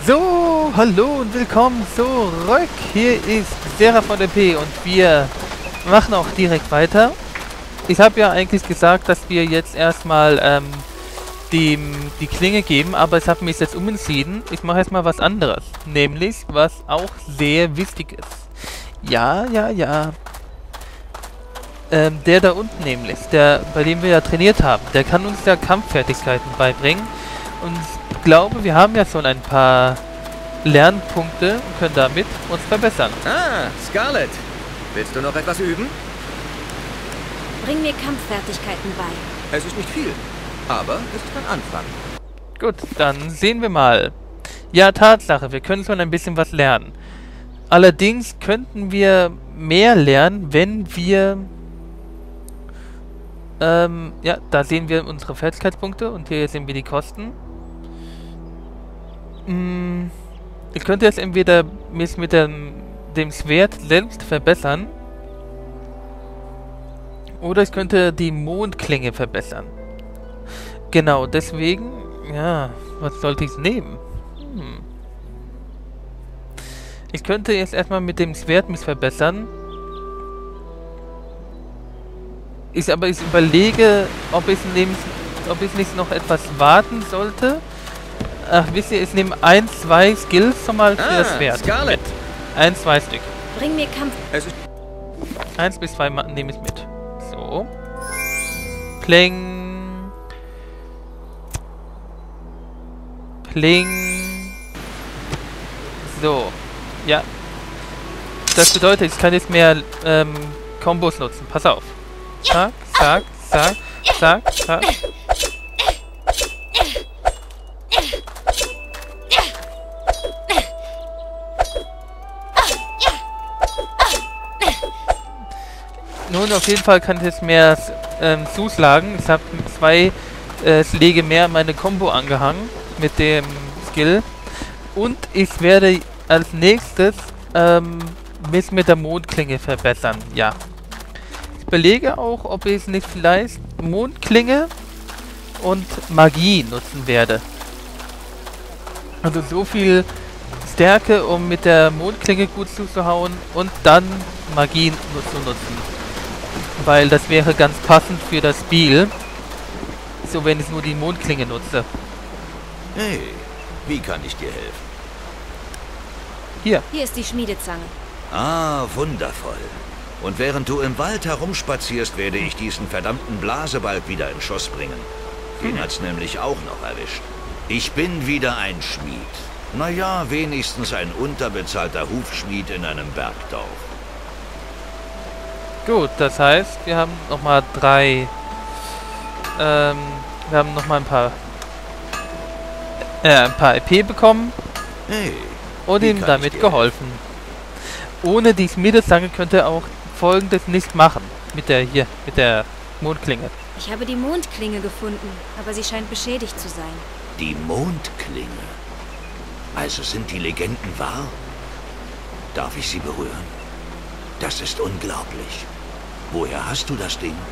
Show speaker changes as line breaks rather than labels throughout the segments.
So, hallo und willkommen zurück. Hier ist Sera von der P und wir machen auch direkt weiter. Ich habe ja eigentlich gesagt, dass wir jetzt erstmal die Klinge geben, aber ich habe mich jetzt umentschieden. Ich mache erstmal was anderes, nämlich was auch sehr wichtig ist. Ja. Der da unten nämlich, bei dem wir ja trainiert haben, der kann uns ja Kampffertigkeiten beibringen. Und ich glaube, wir haben ja schon ein paar Lernpunkte und können damit uns verbessern.
Ah, Scarlet. Willst du noch etwas üben?
Bring mir Kampffertigkeiten bei.
Es ist nicht viel, aber es ist ein Anfang.
Gut, dann sehen wir mal. Ja, Tatsache, wir können schon ein bisschen was lernen. Allerdings könnten wir mehr lernen, wenn wir... ja, da sehen wir unsere Fertigkeitspunkte und hier sehen wir die Kosten. Ich könnte jetzt entweder mich mit dem Schwert selbst verbessern oder ich könnte die Mondklinge verbessern. Genau, deswegen, ja, was sollte ich nehmen? Ich könnte jetzt erstmal mit dem Schwert mich verbessern. Ich überlege, ob ich nicht noch etwas warten sollte. Ach, wisst ihr, ich nehme 2 Skills schon mal für das Schwert.
Scarlet.
2 Stück. Bring mir Kampf...
1 bis 2 nehme ich mit. So. Pling. Pling. So. Ja. Das bedeutet, ich kann jetzt mehr Kombos nutzen. Pass auf. Zack, zack, zack, zack, zack. Nun, auf jeden Fall kann ich jetzt mehr zuschlagen. Ich habe 2 Schläge mehr an meine Combo angehangen mit dem Skill. Und ich werde als nächstes mich mit der Mondklinge verbessern. Ja. Ich überlege auch, ob ich nicht vielleicht Mondklinge und Magie nutzen werde. Also so viel Stärke, um mit der Mondklinge gut zuzuhauen und dann Magie zu nutzen. Weil das wäre ganz passend für das Spiel. So, wenn ich nur die Mondklinge nutze.
Hey, wie kann ich dir helfen?
Hier.
Hier ist die Schmiedezange.
Ah, wundervoll. Und während du im Wald herumspazierst, werde ich diesen verdammten Blasebalg wieder in Schuss bringen. Den hat's nämlich auch noch erwischt. Ich bin wieder ein Schmied. Naja, wenigstens ein unterbezahlter Hufschmied in einem Bergdorf.
Gut, das heißt, wir haben nochmal 3... wir haben nochmal ein paar EP bekommen.
Hey,
und ihm damit geholfen. Ohne die Schmiedezange könnte er auch Folgendes nicht machen. Mit der Mondklinge.
Ich habe die Mondklinge gefunden, aber sie scheint beschädigt zu sein.
Die Mondklinge? Also sind die Legenden wahr? Darf ich sie berühren? Das ist unglaublich. Woher hast du das Ding?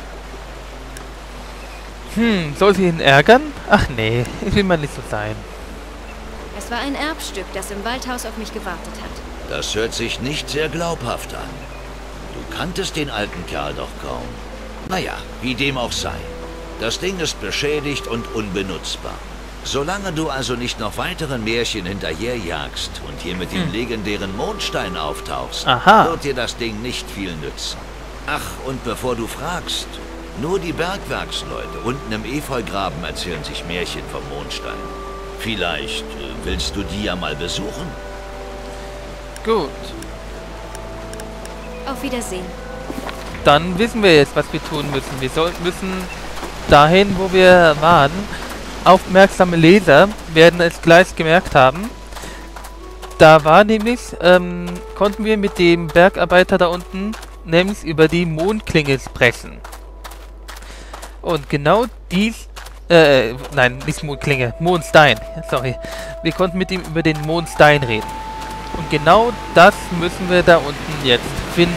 Soll sie ihn ärgern? Ach nee, ich will mal nicht so sein.
Es war ein Erbstück, das im Waldhaus auf mich gewartet hat.
Das hört sich nicht sehr glaubhaft an. Du kanntest den alten Kerl doch kaum. Naja, wie dem auch sei. Das Ding ist beschädigt und unbenutzbar. Solange du also nicht noch weiteren Märchen hinterherjagst und hier mit dem legendären Mondstein auftauchst, wird dir das Ding nicht viel nützen. Ach, und bevor du fragst, nur die Bergwerksleute unten im Efeugraben erzählen sich Märchen vom Mondstein. Vielleicht willst du die ja mal besuchen?
Gut.
Auf Wiedersehen.
Dann wissen wir jetzt, was wir tun müssen. Wir müssen dahin, wo wir waren. Aufmerksame Leser werden es gleich gemerkt haben. Da war nämlich, konnten wir mit dem Bergarbeiter da unten nämlich über die Mondklinge sprechen. Und genau dies, nein, nicht Mondklinge, Mondstein, sorry. Wir konnten mit ihm über den Mondstein reden. Und genau das müssen wir da unten jetzt finden.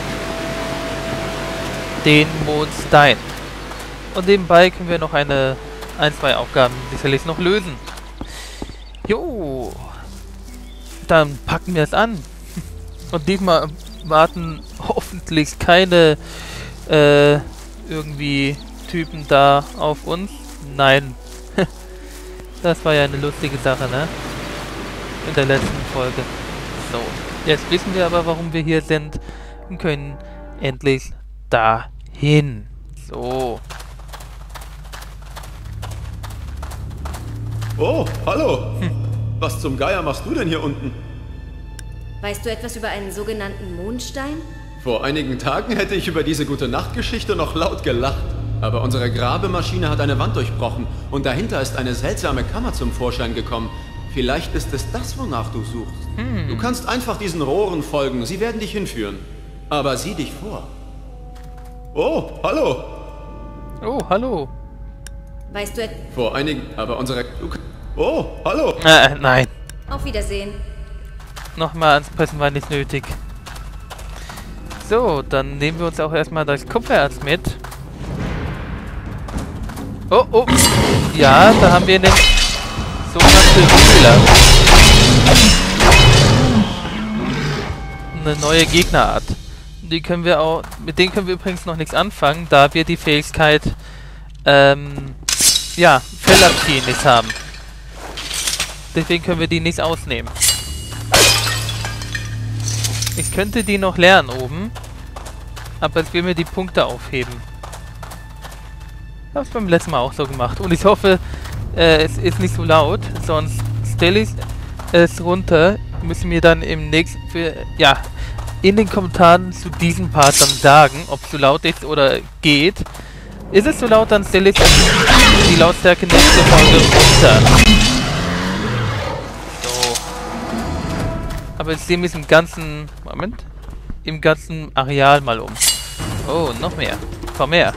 Den Mondstein. Und nebenbei können wir noch ein, zwei Aufgaben sicherlich noch lösen. Jo. Dann packen wir es an. Und diesmal warten hoffentlich keine irgendwie Typen da auf uns. Nein. Das war ja eine lustige Sache, ne? In der letzten Folge. So. Jetzt wissen wir aber, warum wir hier sind. Und können endlich dahin. So.
Oh, hallo. Was zum Geier machst du denn hier unten?
Weißt du etwas über einen sogenannten Mondstein?
Vor einigen Tagen hätte ich über diese Gute-Nacht-Geschichte noch laut gelacht. Aber unsere Grabemaschine hat eine Wand durchbrochen und dahinter ist eine seltsame Kammer zum Vorschein gekommen. Vielleicht ist es das, wonach du suchst. Du kannst einfach diesen Rohren folgen, sie werden dich hinführen. Aber sieh dich vor. Oh, hallo.
Oh, hallo.
Weißt du
Vor einigen... Aber unsere... Oh, hallo.
Nein.
Auf Wiedersehen.
Nochmal ansprechen war nicht nötig. So, dann nehmen wir uns auch erstmal das Kupfererz mit. Oh, oh. Ja, da haben wir den sogenannten Wühler. Eine neue Gegnerart. Die können wir auch, mit denen können wir übrigens noch nichts anfangen, da wir die Fähigkeit, ja, Fellabziehen nicht haben. Deswegen können wir die nicht ausnehmen. Ich könnte die noch lernen oben, aber es will mir die Punkte aufheben. Ich habe es beim letzten Mal auch so gemacht. Und ich hoffe, es ist nicht so laut, sonst stelle ich es runter. Müssen mir dann im nächsten, ja, in den Kommentaren zu diesem Part dann sagen, ob es so laut ist oder geht. Ist es so laut, dann stelle ich die Lautstärke nächste Folge runter. So. Aber jetzt sehen wir es im ganzen, Moment, im ganzen Areal mal um. Oh, noch mehr. Komm her.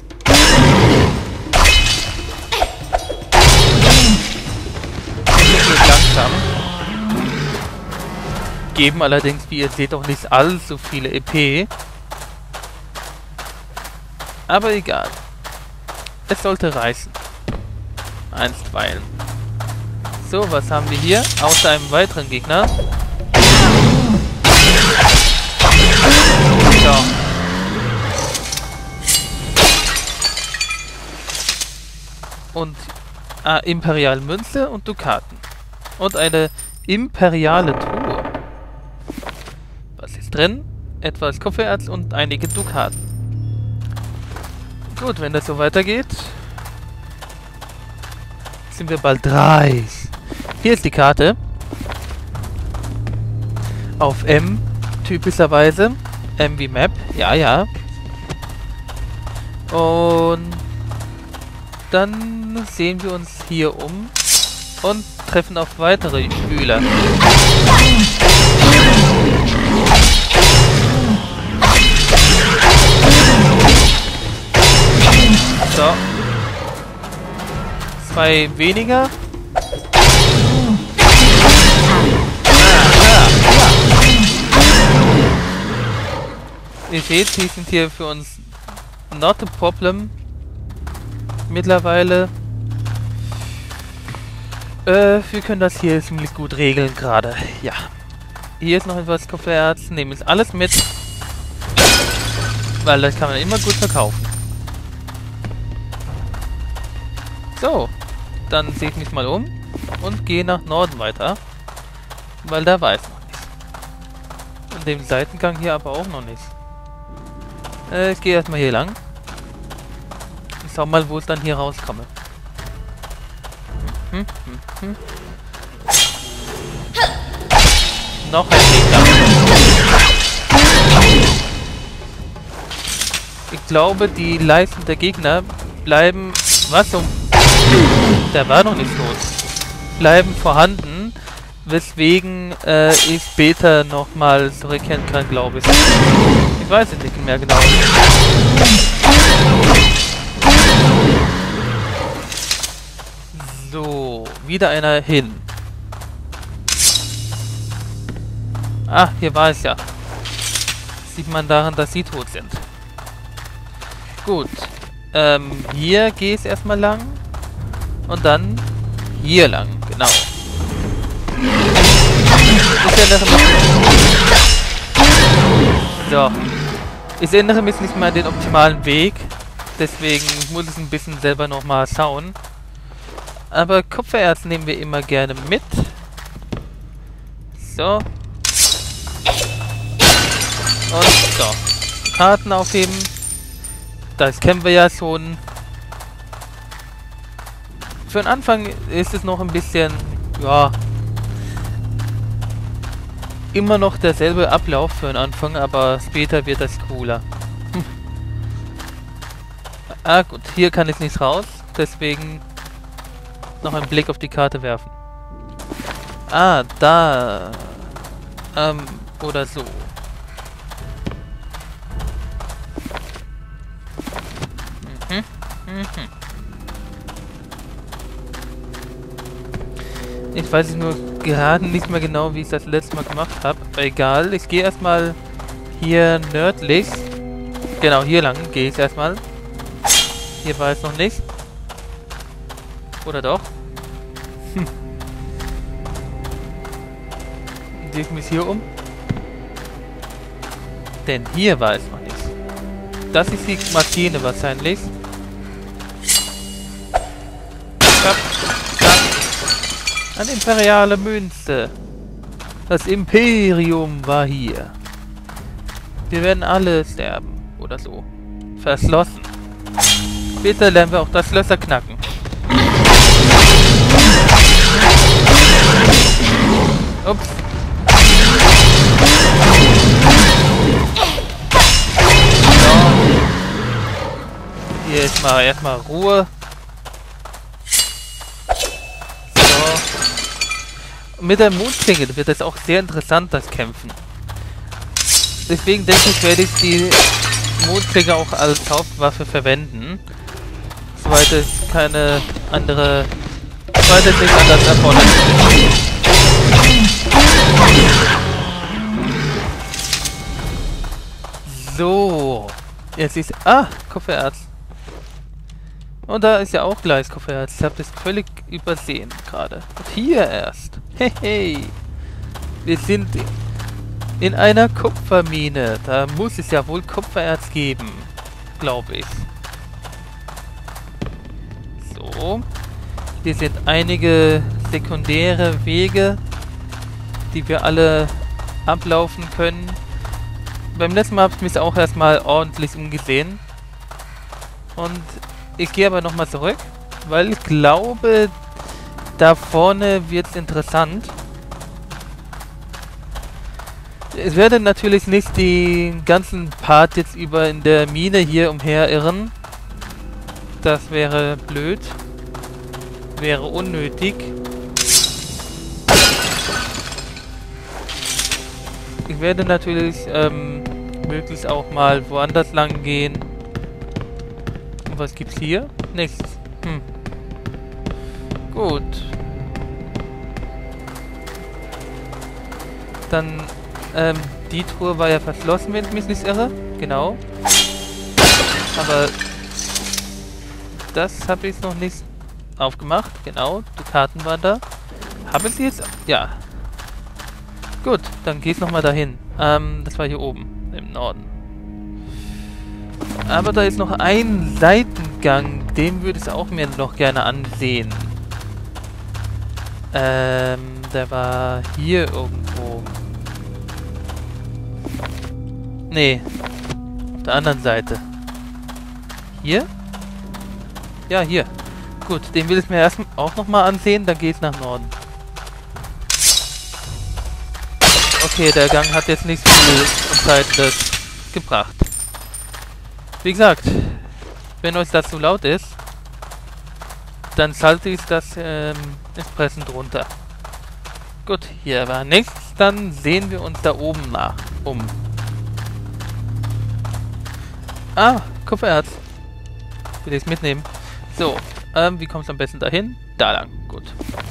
Langsam. Geben allerdings, wie ihr seht, auch nicht allzu viele EP. Aber egal. Es sollte reichen. Einstweilen. So, was haben wir hier? Außer einem weiteren Gegner. So. Und imperiale Münze und Dukaten. Und eine imperiale Truhe. Was ist drin? Etwas Kupfererz und einige Dukaten. Gut, wenn das so weitergeht, sind wir bald reich. Hier ist die Karte. Auf M, typischerweise. M wie Map, ja, ja. Und dann sehen wir uns hier um und treffen auf weitere Spüler. So. 2 weniger. Ihr seht, die sind hier für uns not a problem. Mittlerweile. Wir können das hier ziemlich gut regeln gerade. Ja. Hier ist noch etwas Kupfererz. Nehmen wir alles mit. Weil das kann man immer gut verkaufen. So. Dann sehe ich mich mal um. Und gehe nach Norden weiter. Weil da weiß noch nicht. Und den Seitengang hier aber auch noch nicht. Ich gehe erstmal hier lang. Ich schau mal, wo es dann hier rauskomme. Noch ein Gegner. Ich glaube, die Leisten der Gegner bleiben... Was um... Der war noch nicht tot. Bleiben vorhanden, weswegen ich später nochmal zurückkehren kann, glaube ich. Ich weiß es nicht mehr genau. So, wieder einer hin. Ah, hier war es ja. Sieht man daran, dass sie tot sind. Gut. Hier gehe ich erstmal lang. Und dann hier lang, genau. erinnere mich... So. Ich erinnere mich nicht mehr an den optimalen Weg. Deswegen muss ich ein bisschen selber nochmal schauen. Aber Kupfererz nehmen wir immer gerne mit. So. Und so. Karten aufheben. Das kennen wir ja schon. Für den Anfang ist es noch ein bisschen, ja, immer noch derselbe Ablauf für den Anfang, aber später wird das cooler. Ah gut, hier kann ich nicht raus, deswegen noch einen Blick auf die Karte werfen. Ah, da. Oder so. Ich weiß nur gerade nicht mehr genau, wie ich das letzte Mal gemacht habe. Aber egal, ich gehe erstmal hier nördlich. Genau, hier lang gehe ich erstmal. Hier war es noch nicht. Oder doch? Sehe ich mich hier um? Denn hier war es noch nicht. Das ist die Maschine wahrscheinlich. Eine imperiale Münze. Das Imperium war hier. Wir werden alle sterben. Oder so. Verschlossen. Später lernen wir auch das Schlösser knacken. Ups. So. Hier ist mal erstmal Ruhe. Mit der Mondklinge wird es auch sehr interessant, das Kämpfen. Deswegen denke ich, werde ich die Mondklinge auch als Hauptwaffe verwenden. Soweit es keine andere... Soweit es nicht anders erforderlich ist. So. Jetzt ist... Ah, Kupfererz. Und da ist ja auch gleich Kupfererz. Ich habe das völlig übersehen gerade. Und hier erst. Hey. Wir sind in einer Kupfermine. Da muss es ja wohl Kupfererz geben. Glaube ich. So. Hier sind einige sekundäre Wege, die wir alle ablaufen können. Beim letzten Mal habe ich mich auch erstmal ordentlich umgesehen. Und ich gehe aber nochmal zurück, weil ich glaube, da vorne wird es interessant. Ich werde natürlich nicht den ganzen Part jetzt über in der Mine hier umherirren. Das wäre blöd. Wäre unnötig. Ich werde natürlich möglichst auch mal woanders lang gehen. Und was gibt's hier? Nichts. Gut. Dann, die Truhe war ja verschlossen, wenn ich mich nicht irre. Genau. Aber das habe ich noch nicht aufgemacht. Genau, die Karten waren da. Habe ich sie jetzt? Ja. Gut, dann geht's nochmal dahin. Das war hier oben, im Norden. Aber da ist noch ein Seitengang. Den würde ich auch mir noch gerne ansehen. Der war hier irgendwo. Nee. Auf der anderen Seite. Hier? Ja, hier. Gut, den will ich mir erst auch nochmal ansehen, dann geht's nach Norden. Okay, der Gang hat jetzt nicht viel Entscheidendes gebracht. Wie gesagt, wenn euch das zu laut ist, dann schalte ich das entsprechend runter. Gut, hier war nichts, dann sehen wir uns da oben nach um. Ah, Kupfererz. Will ich es mitnehmen? So, wie kommst du am besten dahin? Da lang, gut.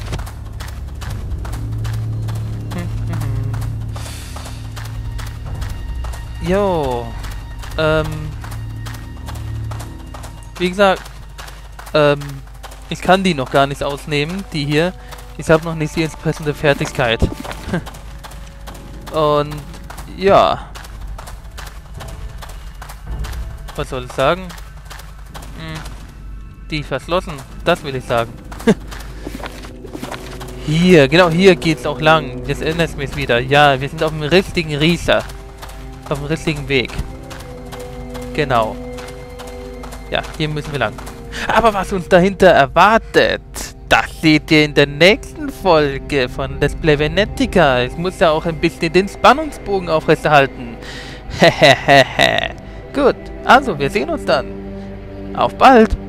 Jo, wie gesagt, ich kann die noch gar nicht ausnehmen, die hier. Ich habe noch nicht die entsprechende Fertigkeit. Und ja. Was soll ich sagen? Die verschlossen, das will ich sagen. Hier, genau hier geht's auch lang. Jetzt erinnert es mich wieder. Ja, wir sind auf dem richtigen Riecher. Auf dem richtigen Weg. Genau. Ja, hier müssen wir lang. Aber was uns dahinter erwartet, das seht ihr in der nächsten Folge von Let's Play Venetica. Ich muss ja auch ein bisschen den Spannungsbogen aufrechterhalten. Hehehehe. Gut, also wir sehen uns dann. Auf bald!